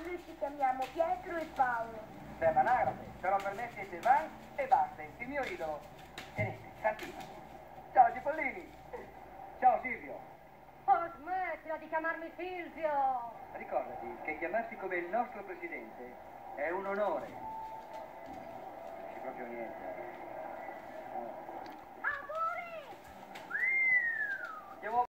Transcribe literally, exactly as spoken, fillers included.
Noi ci chiamiamo Pietro e Paolo. Per l'anagrafe, però per me siete Van e Basten, il mio idolo. Tenete, Santino. Ciao Cipollini. Ciao Silvio. Oh, smettila di chiamarmi Silvio! Ricordati che chiamarsi come il nostro presidente è un onore.